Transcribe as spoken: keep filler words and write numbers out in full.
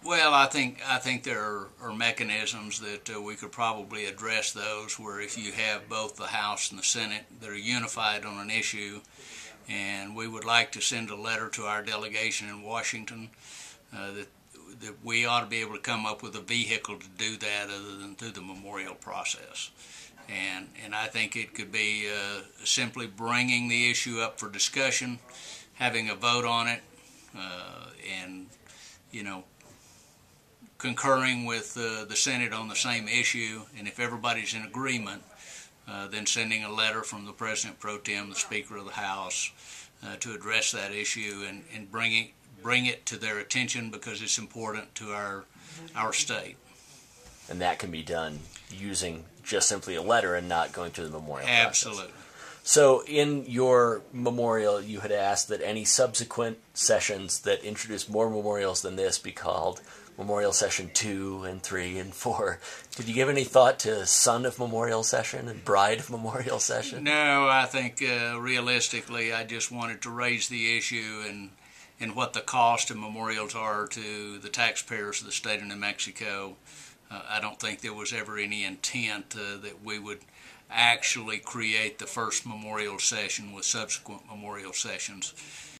Well, I think I think there are, are mechanisms that uh, we could probably address those where if you have both the House and the Senate that are unified on an issue, and we would like to send a letter to our delegation in Washington uh, that that we ought to be able to come up with a vehicle to do that other than through the memorial process. And and I think it could be uh, simply bringing the issue up for discussion, having a vote on it, uh, and you know. concurring with uh, the Senate on the same issue, and if everybody's in agreement, uh, then sending a letter from the President Pro Tem, the Speaker of the House, uh, to address that issue and, and bring it, bring it to their attention because it's important to our, our state. And that can be done using just simply a letter and not going through the memorial process. Absolutely. So in your memorial, you had asked that any subsequent sessions that introduce more memorials than this be called Memorial Session two and three and four. Did you give any thought to Son of Memorial Session and Bride of Memorial Session? No, I think uh, realistically I just wanted to raise the issue and, and what the cost of memorials are to the taxpayers of the state of New Mexico. Uh, I don't think there was ever any intent uh, that we would actually create the first memorial session with subsequent memorial sessions.